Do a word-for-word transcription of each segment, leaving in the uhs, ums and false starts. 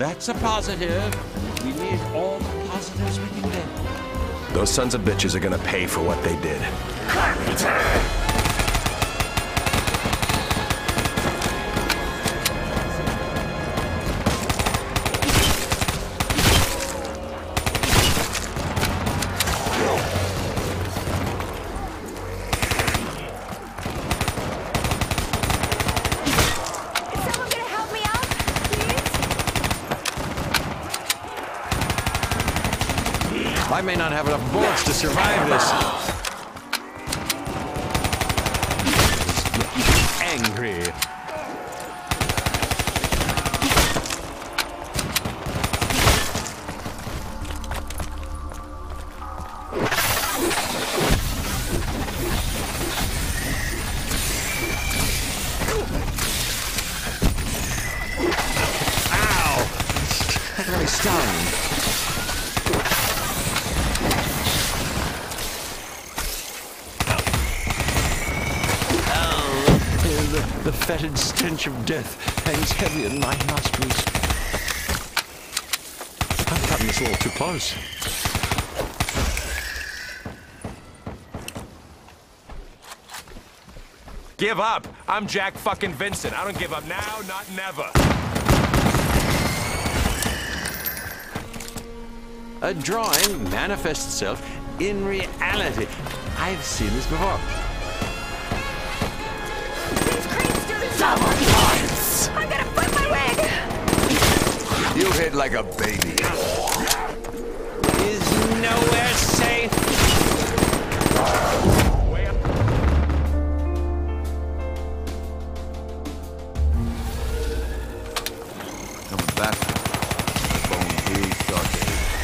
That's a positive. We need all the positives we can get. Those sons of bitches are gonna pay for what they did. I may not have enough bullets to survive this. Angry. Ow! That really stung. The fetid stench of death hangs heavy in my nostrils. I've gotten this a little too close. Give up! I'm Jack fucking Vincent. I don't give up now, not never. A drawing manifests itself in reality. I've seen this before. Double points! I'm gonna flip my wig! You hit like a baby. Is nowhere safe. Coming back. Bone really started.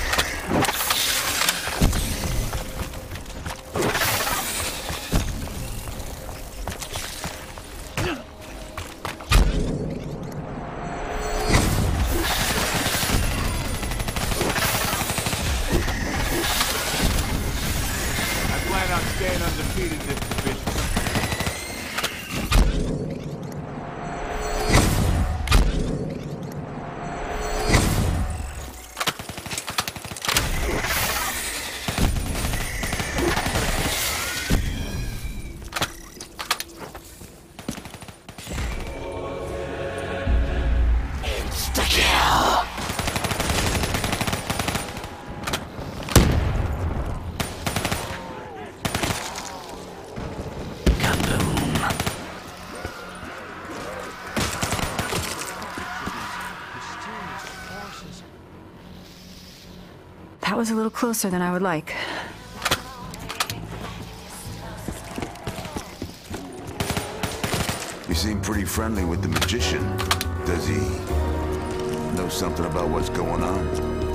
Staying undefeated this division. Insta-kill! That was a little closer than I would like. You seem pretty friendly with the magician. Does he know something about what's going on?